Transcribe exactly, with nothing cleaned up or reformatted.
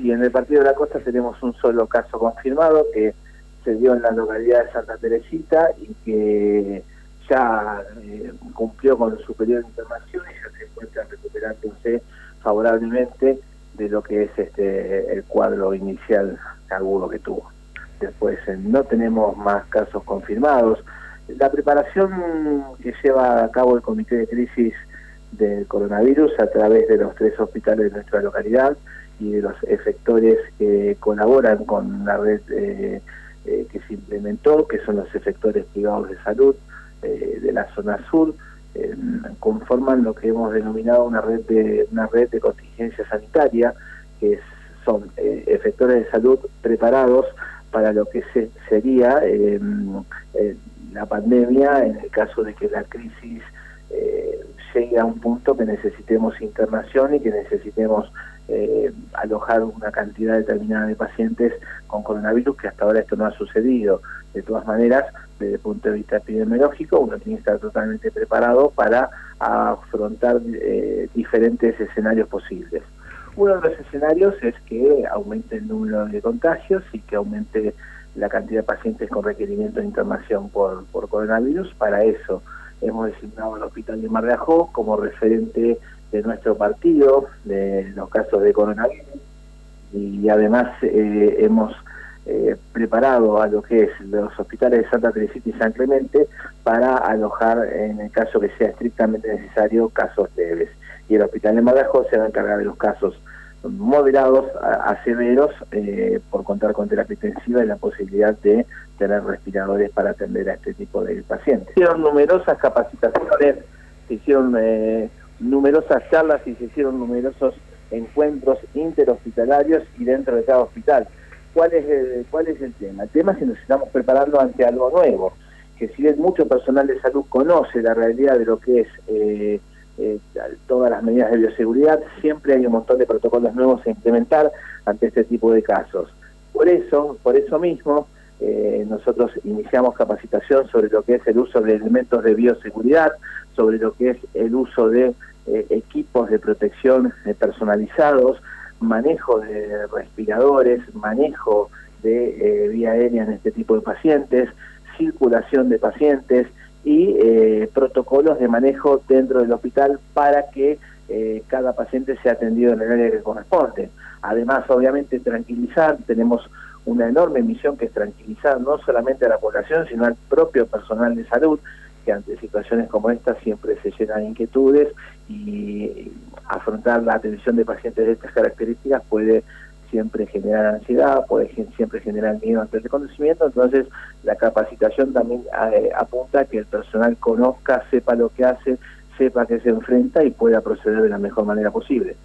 y en el Partido de la Costa tenemos un solo caso confirmado que se dio en la localidad de Santa Teresita y que ya eh, cumplió con su periodo de internación y ya se encuentra recuperándose favorablemente de lo que es este el cuadro inicial agudo que tuvo. Después eh, no tenemos más casos confirmados. La preparación que lleva a cabo el Comité de Crisis del Coronavirus a través de los tres hospitales de nuestra localidad y de los efectores que colaboran con la red eh, eh, que se implementó, que son los efectores privados de salud eh, de la zona sur, eh, conforman lo que hemos denominado una red de una red de contingencia sanitaria, que es, son eh, efectores de salud preparados para lo que se, sería eh, eh, la pandemia en el caso de que la crisis eh, llegue a un punto que necesitemos internación y que necesitemos eh, alojar una cantidad determinada de pacientes con coronavirus, que hasta ahora esto no ha sucedido. De todas maneras, desde el punto de vista epidemiológico, uno tiene que estar totalmente preparado para afrontar eh, diferentes escenarios posibles. Uno de los escenarios es que aumente el número de contagios y que aumente la cantidad de pacientes con requerimiento de internación por, por coronavirus. Para eso hemos designado al Hospital de Mar de Ajó como referente de nuestro partido de los casos de coronavirus y además eh, hemos eh, preparado a lo que es los hospitales de Santa Teresita y San Clemente para alojar, en el caso que sea estrictamente necesario, casos leves. Y el Hospital de Mar de Ajó se va a encargar de los casos moderados a, a severos eh, por contar con terapia intensiva y la posibilidad de tener respiradores para atender a este tipo de pacientes. Se hicieron numerosas capacitaciones, se hicieron eh, numerosas charlas y se hicieron numerosos encuentros interhospitalarios y dentro de cada hospital. ¿Cuál es el, cuál es el tema? El tema es que nos estamos preparando ante algo nuevo, que si bien mucho personal de salud conoce la realidad de lo que es eh, Eh, todas las medidas de bioseguridad, siempre hay un montón de protocolos nuevos a implementar ante este tipo de casos. Por eso, por eso mismo, eh, nosotros iniciamos capacitación sobre lo que es el uso de elementos de bioseguridad, sobre lo que es el uso de eh, equipos de protección eh, personalizados, manejo de respiradores, manejo de eh, vía aérea en este tipo de pacientes, circulación de pacientes, y eh, protocolos de manejo dentro del hospital para que eh, cada paciente sea atendido en el área que corresponde. Además, obviamente, tranquilizar, tenemos una enorme misión que es tranquilizar no solamente a la población, sino al propio personal de salud, que ante situaciones como esta siempre se llenan inquietudes y afrontar la atención de pacientes de estas características puede siempre generar ansiedad, puede siempre generar miedo ante el desconocimiento. Entonces la capacitación también eh, apunta a que el personal conozca, sepa lo que hace, sepa a qué se enfrenta y pueda proceder de la mejor manera posible.